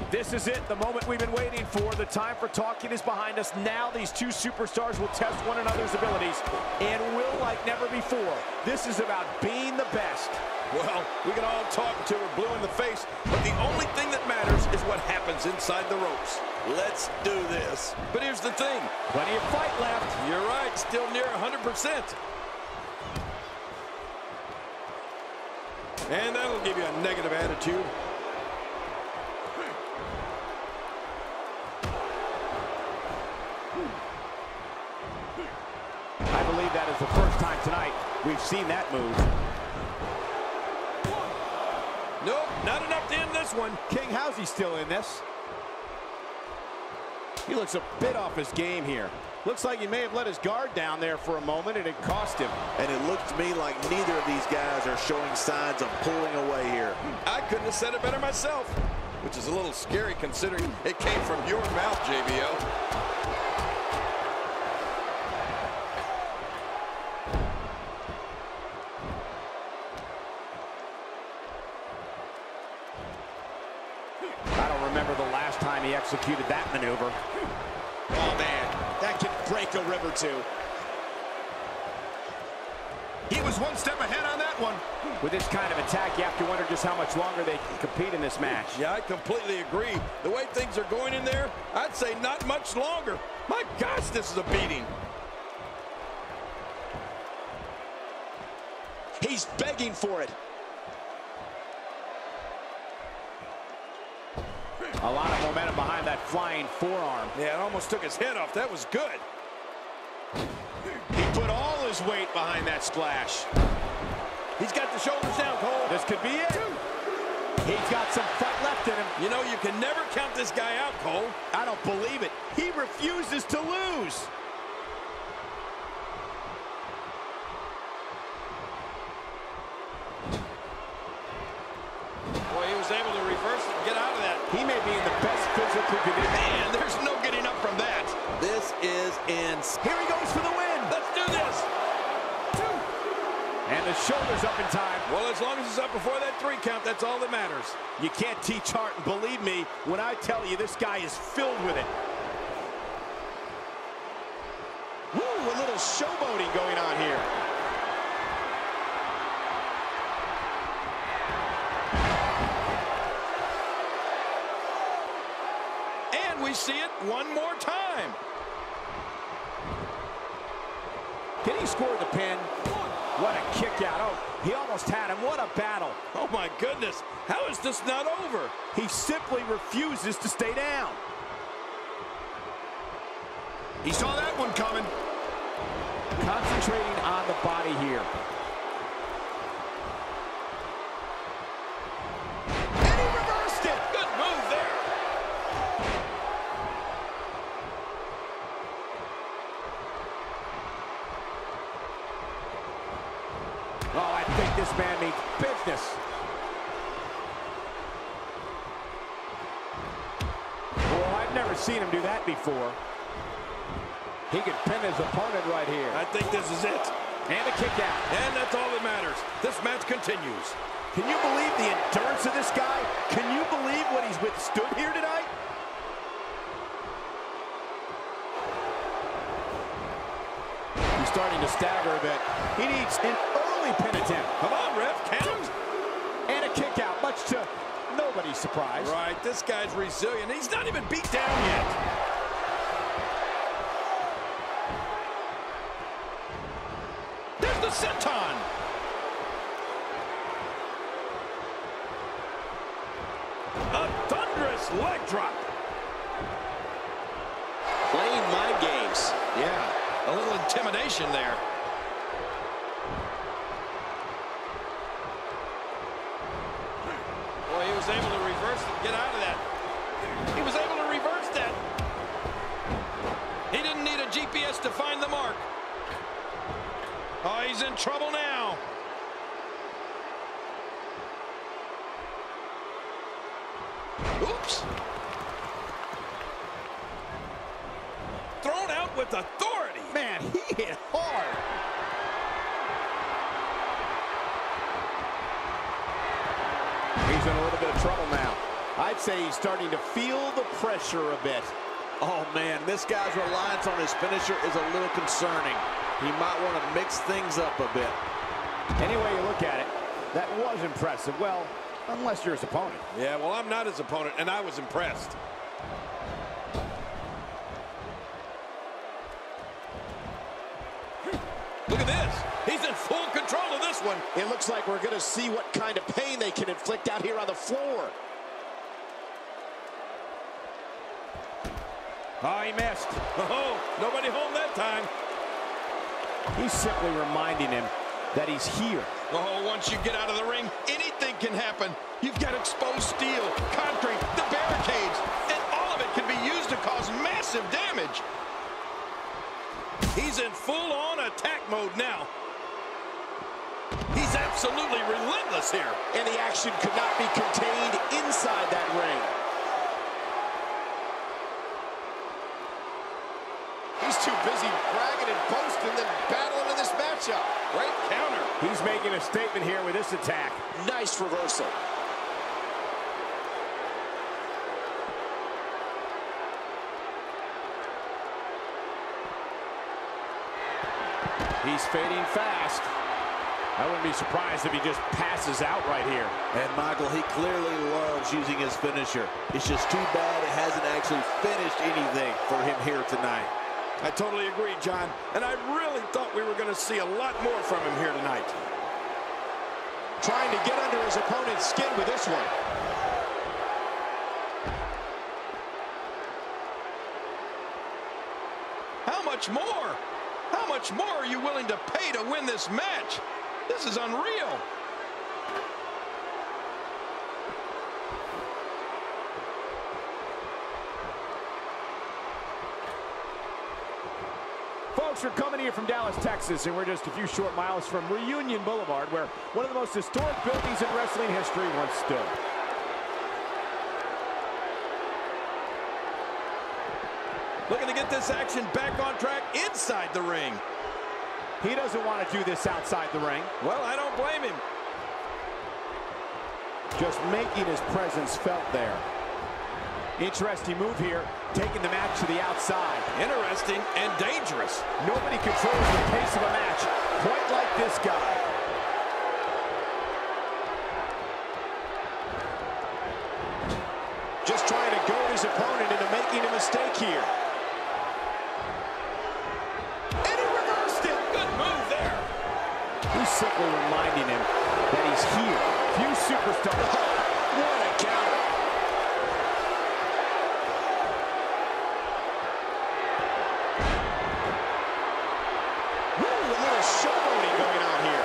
This is it, the moment we've been waiting for. The time for talking is behind us. Now these two superstars will test one another's abilities and will like never before. This is about being the best. Well, we can all talk until we're blue in the face, but the only thing that matters is what happens inside the ropes. Let's do this. But here's the thing. Plenty of fight left. You're right, still near 100%. And that'll give you a negative attitude. I believe that is the first time tonight we've seen that move. Nope, not enough to end this one. King, how's he still in this? He looks a bit off his game here. Looks like he may have let his guard down there for a moment, and it cost him. And it looks to me like neither of these guys are showing signs of pulling away here. I couldn't have said it better myself, which is a little scary considering it came from your mouth, JBL. I don't remember the last time he executed that maneuver. Oh, man, that can break a rib or two. He was one step ahead on that one. With this kind of attack, you have to wonder just how much longer they can compete in this match. Yeah, I completely agree. The way things are going in there, I'd say not much longer. My gosh, this is a beating. He's begging for it. A lot of momentum behind that flying forearm. Yeah, it almost took his head off. That was good. He put all his weight behind that splash. He's got the shoulders down, Cole. This could be it. He's got some fight left in him. You know, you can never count this guy out, Cole. I don't believe it. He refuses to lose. Boy, he was able to reverse it and get out of that. He may be in the best physical condition. Man, there's no getting up from that. This is insane. Here he goes for the win. Let's do this. And the shoulder's up in time. Well, as long as it's up before that 3 count, that's all that matters. You can't teach heart, and believe me when I tell you this guy is filled with it. Woo, a little showboating going on here. And we see it one more time. Can he score the pin? What a kick out. Oh, he almost had him. What a battle. Oh, my goodness. How is this not over? He simply refuses to stay down. He saw that one coming. Concentrating on the body here. And he reversed it. Good move there. Oh, I think this man means business. Well, I've never seen him do that before. He could pin his opponent right here. I think this is it. And a kick out. And that's all that matters. This match continues. Can you believe the endurance of this guy? Can you believe what he's withstood here tonight? He's starting to stagger a bit. He needs an early pin attempt. Come on, ref, count. And a kick out, much to nobody's surprise. Right, this guy's resilient. He's not even beat down yet. There's the senton. A thunderous leg drop. Playing my games. Yeah, a little intimidation there. Boy, he was able to reverse it and get out of that. He was able to reverse that. He didn't need a GPS to find the mark. Oh, he's in trouble now. Oops. Thrown out with authority. Man, he hit hard. He's in a little bit of trouble now. I'd say he's starting to feel the pressure a bit. Oh, man, this guy's reliance on his finisher is a little concerning. He might want to mix things up a bit. Any way you look at it, that was impressive. Well, unless you're his opponent. Yeah, well, I'm not his opponent, and I was impressed. Look at this. He's in full control of this one. It looks like we're going to see what kind of pain they can inflict out here on the floor. Oh, he missed. Oh, nobody home that time. He's simply reminding him that he's here. Oh, once you get out of the ring, anything can happen. You've got exposed steel, concrete, the barricades, and all of it can be used to cause massive damage. He's in full-on attack mode now. He's absolutely relentless here. And the action could not be contained inside that ring. He's too busy bragging and boasting than battling in this matchup. Great counter. He's making a statement here with this attack. Nice reversal. He's fading fast. I wouldn't be surprised if he just passes out right here. And Michael, he clearly loves using his finisher. It's just too bad it hasn't actually finished anything for him here tonight. I totally agree, John. And I really thought we were going to see a lot more from him here tonight. Trying to get under his opponent's skin with this one. How much more? How much more are you willing to pay to win this match? This is unreal. Folks, we're coming here from Dallas, Texas, and we're just a few short miles from Reunion Boulevard, where one of the most historic buildings in wrestling history once stood. Looking to get this action back on track inside the ring. He doesn't want to do this outside the ring. Well, I don't blame him. Just making his presence felt there. Interesting move here, taking the match to the outside. Interesting and dangerous. Nobody controls the pace of a match quite like this guy. Just trying to goad his opponent into making a mistake here. And he reversed it. Good move there. He's simply reminding him that he's here. Few superstars. What a counter. Ooh, a little showboating going on here.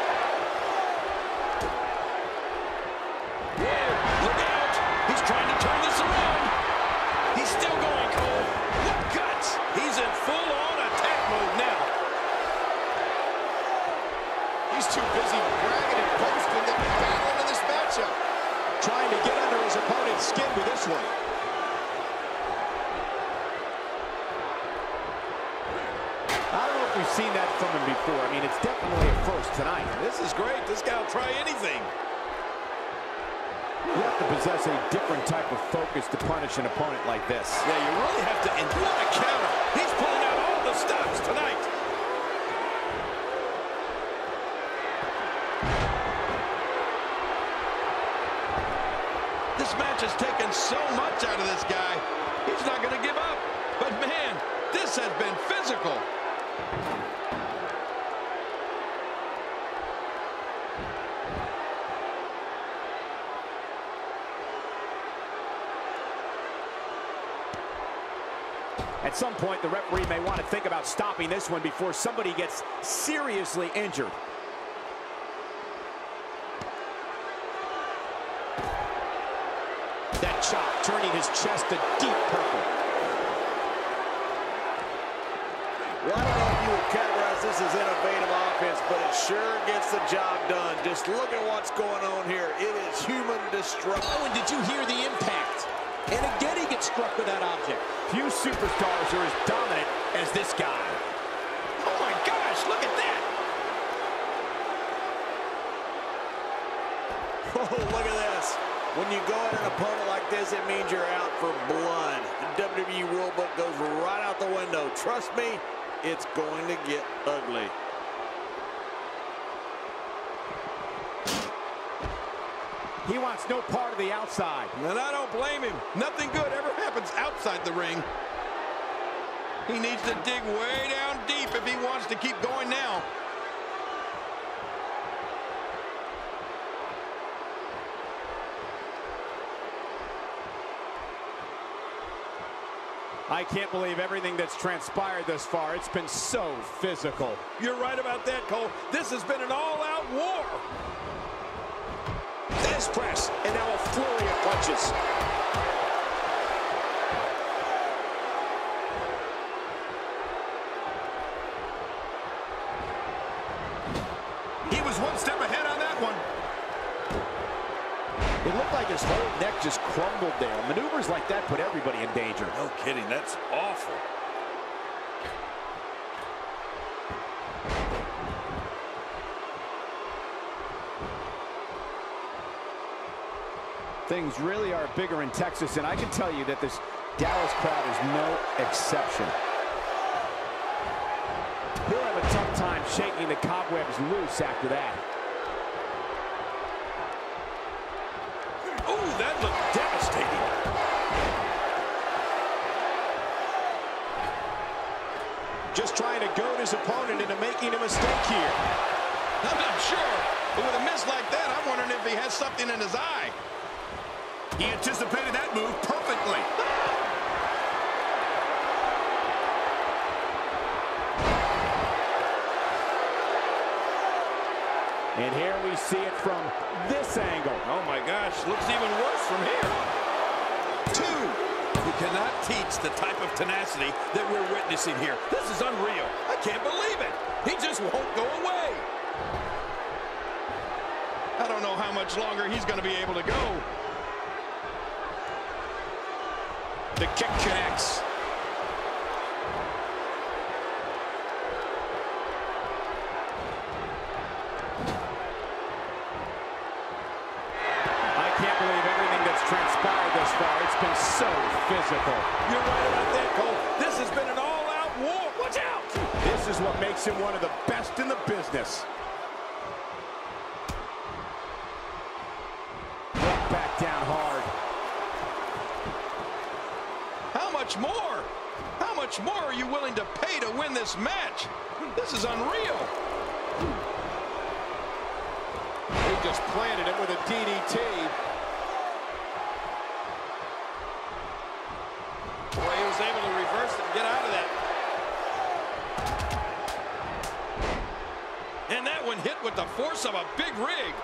Look out. He's trying to turn this around. He's still going, Cole. What guts. He's in full-on attack mode now. He's too busy bragging and boasting than battling in this matchup. Trying to get under his opponent's skin with this one. I don't know if we've seen that from him before. I mean, it's definitely a first tonight. This is great. This guy will try anything. You have to possess a different type of focus to punish an opponent like this. Yeah, you really have to. And what a counter. He's pulling out all the stops tonight. This match has taken so much out of this guy. He's not going to give up. But, man, this has been physical. At some point, the referee may want to think about stopping this one before somebody gets seriously injured. That chop turning his chest a deep purple. Well, I don't know if you would categorize this as innovative offense, but it sure gets the job done. Just look at what's going on here. It is human destruction. Oh, and did you hear the impact? And again, he gets struck with that object. Few superstars are as dominant as this guy. Oh, my gosh, look at that. Oh, look at this. When you go at an opponent like this, it means you're out for blood. The WWE rulebook goes right out the window. Trust me, it's going to get ugly. He wants no part of the outside. And I don't blame him. Nothing good ever happens outside the ring. He needs to dig way down deep if he wants to keep going now. I can't believe everything that's transpired thus far. It's been so physical. You're right about that, Cole. This has been an all-out war. Thesz press, and now a flurry of punches. He was one step ahead on that one. It looked like his whole neck just crumbled there. Maneuvers like that put everybody in danger. No kidding, that's awful. Things really are bigger in Texas, and I can tell you that this Dallas crowd is no exception. He'll have a tough time shaking the cobwebs loose after that. Oh, that looked devastating. Just trying to goad his opponent into making a mistake here. I'm not sure, but with a miss like that, I'm wondering if he has something in his eye. He anticipated that move perfectly. And here we see it from this angle. Oh my gosh, looks even worse from here. 2. You cannot teach the type of tenacity that we're witnessing here. This is unreal. I can't believe it. He just won't go away. I don't know how much longer he's going to be able to go. The kick connects. I can't believe everything that's transpired thus far. It's been so physical. You're right about that, Cole. This has been an all-out war. Watch out! This is what makes him one of the best in the business. Right back down hard. How much more? How much more are you willing to pay to win this match? This is unreal. He just planted him with a DDT. Boy, he was able to reverse it and get out of that. And that one hit with the force of a big rig.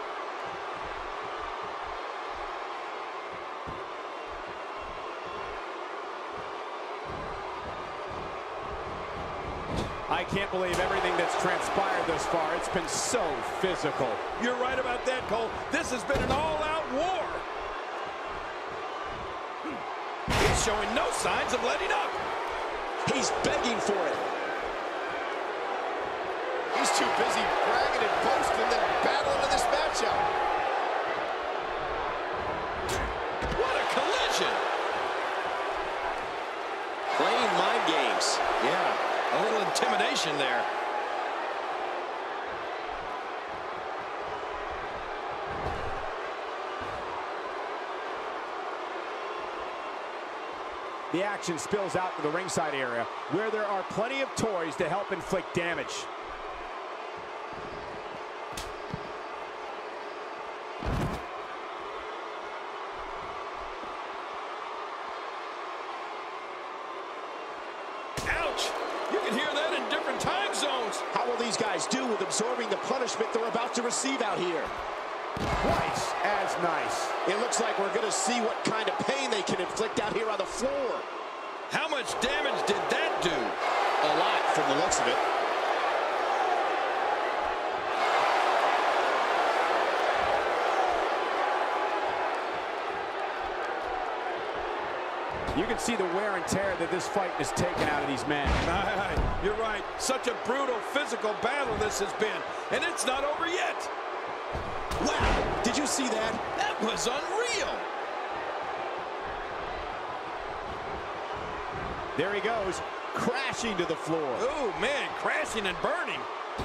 I can't believe everything that's transpired thus far. It's been so physical. You're right about that, Cole. This has been an all-out war. He's showing no signs of letting up. He's begging for it. He's too busy bragging and boasting than battling in this matchup. What a collision. Playing mind games. Yeah. A little intimidation there. The action spills out to the ringside area, where there are plenty of toys to help inflict damage. Ouch! You can hear that in different time zones. How will these guys do with absorbing the punishment they're about to receive out here? Twice as nice. It looks like we're going to see what kind of pain they can inflict out here on the floor. How much damage did that do? A lot from the looks of it. You can see the wear and tear that this fight has taken out of these men. You're right. Such a brutal physical battle this has been. And it's not over yet. Wow, did you see that? That was unreal. There he goes, crashing to the floor. Oh, man, crashing and burning.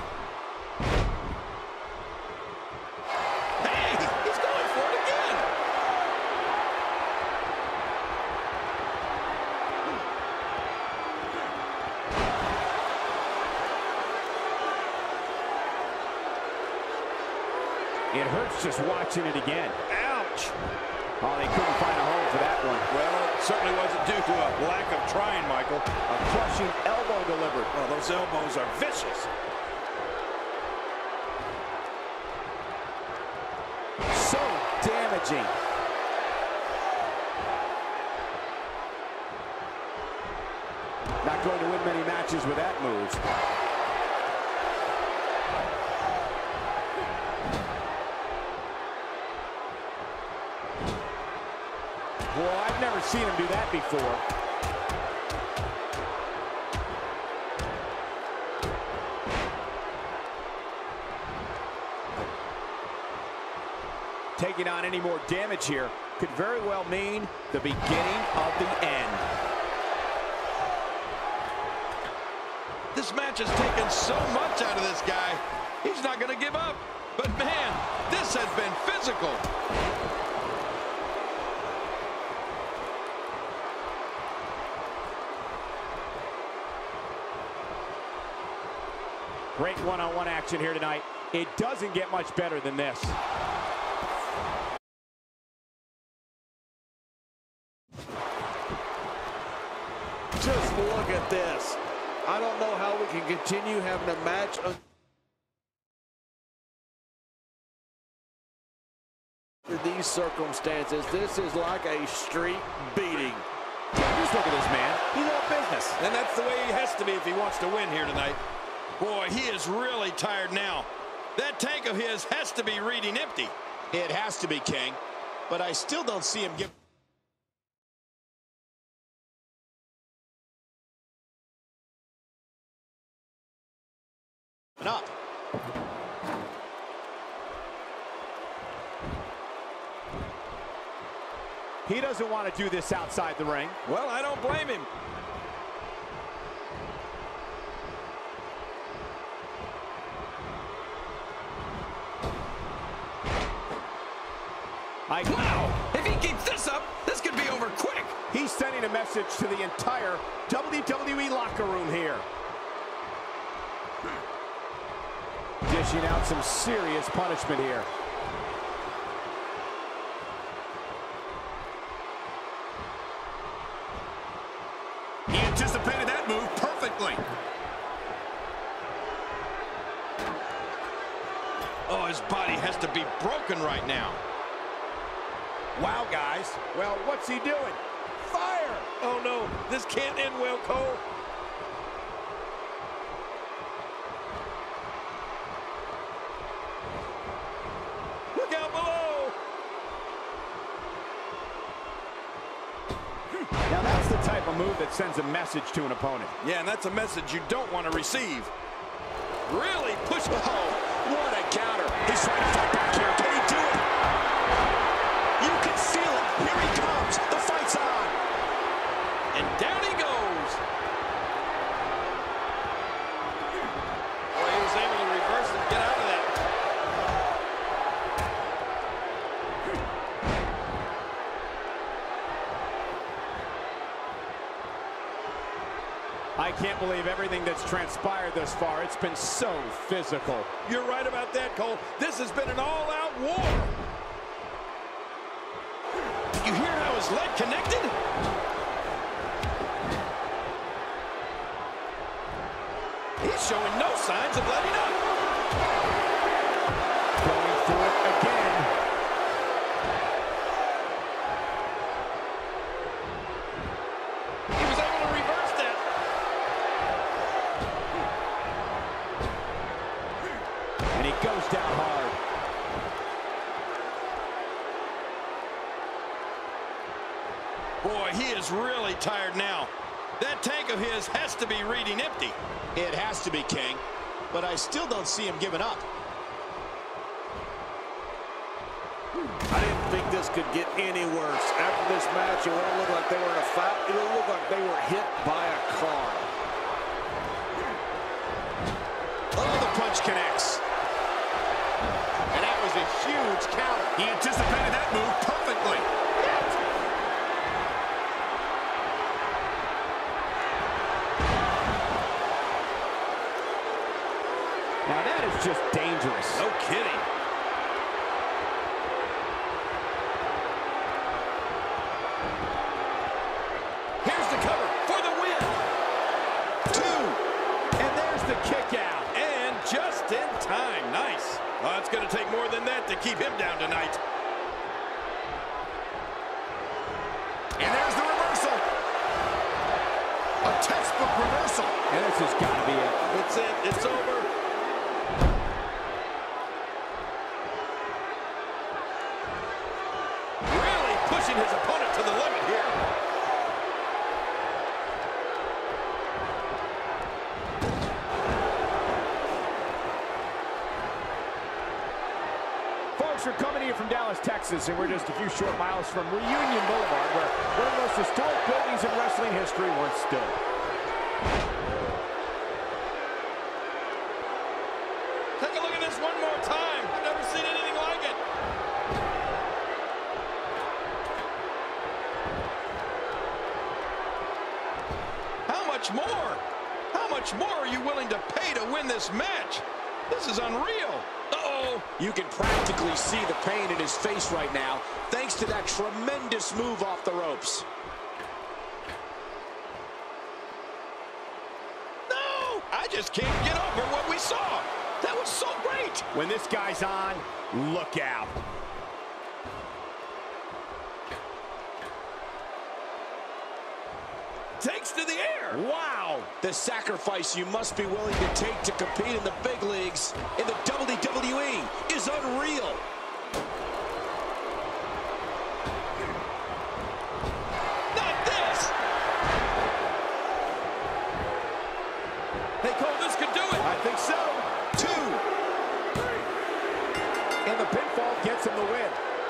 Hey, he's going for it again. It hurts just watching it again. Ouch. Oh, they couldn't find a home for that one. Well, it certainly wasn't due to a lack of trying, Michael. A crushing elbow delivered. Oh, those elbows are vicious. So damaging. Not going to win many matches with that move. Well, I've never seen him do that before. Taking on any more damage here could very well mean the beginning of the end. This match has taken so much out of this guy. He's not going to give up. But, man, this has been physical. Great one-on-one action here tonight. It doesn't get much better than this. Just look at this. I don't know how we can continue having a match under these circumstances. This is like a street beating. Just look at this man. He's all business. And that's the way he has to be if he wants to win here tonight. Boy, he is really tired now. That tank of his has to be reading empty. It has to be, King. But I still don't see him give up. He doesn't want to do this outside the ring. Well, I don't blame him. Wow! If he keeps this up, this could be over quick. He's sending a message to the entire WWE locker room here. Dishing out some serious punishment here. He anticipated that move perfectly. Oh, his body has to be broken right now. Wow, guys. Well, what's he doing? Fire! Oh, no. This can't end well, Cole. Look out below. Now, that's the type of move that sends a message to an opponent. Yeah, and that's a message you don't want to receive. Really push. Oh, what a counter. He's trying to fight back here. Can he do it? You can feel it. Here he comes. The fight's on. And down he goes. Boy, he was able to reverse and get out of that. I can't believe everything that's transpired thus far. It's been so physical. You're right about that, Cole. This has been an all-out war. You hear how his leg connected? He's showing no signs of letting up. Going for it again. He was able to reverse that. And he goes down hard. Boy, he is really tired now. That tank of his has to be reading empty. It has to be, King. But I still don't see him giving up. I didn't think this could get any worse. After this match, it won't look like they were in a fight. It'll look like they were hit by a car. Oh, the punch connects. And that was a huge counter. He anticipated that move perfectly. Now that is just dangerous. No kidding. Here's the cover for the win. 2. And there's the kick out. And just in time. Nice. Well, it's going to take more than that to keep him down tonight. And there's the reversal. A textbook reversal. And this has got to be it. It's it. It's over. Really pushing his opponent to the limit here. Folks, we're coming to you from Dallas, Texas, and we're just a few short miles from Reunion Boulevard, where one of the most historic buildings in wrestling history once stood. Take a look at this one more time. I've never seen anything like it. How much more? How much more are you willing to pay to win this match? This is unreal. Uh-oh. You can practically see the pain in his face right now, thanks to that tremendous move off the ropes. No! I just can't get over what we saw. That was so great. When this guy's on, look out. Takes to the air. Wow. The sacrifice you must be willing to take to compete in the big leagues in the WWE is unreal. Not this. Hey, Cole, this could do it. I think so. 2. And the pinfall gets him the win.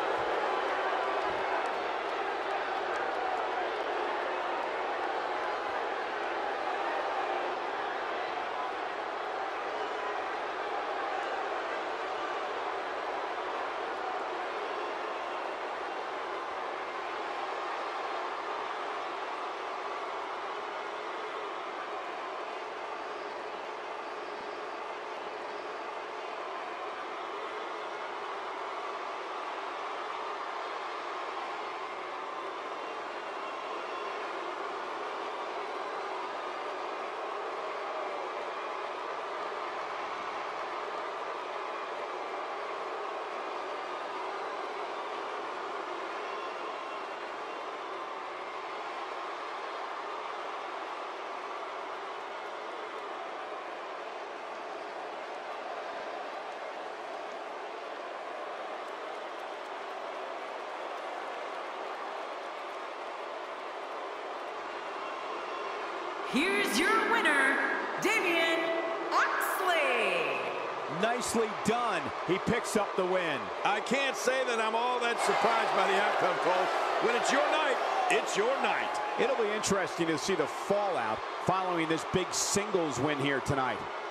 Here's your winner, Damian Oxley. Nicely done. He picks up the win. I can't say that I'm all that surprised by the outcome, Cole. When it's your night, it's your night. It'll be interesting to see the fallout following this big singles win here tonight.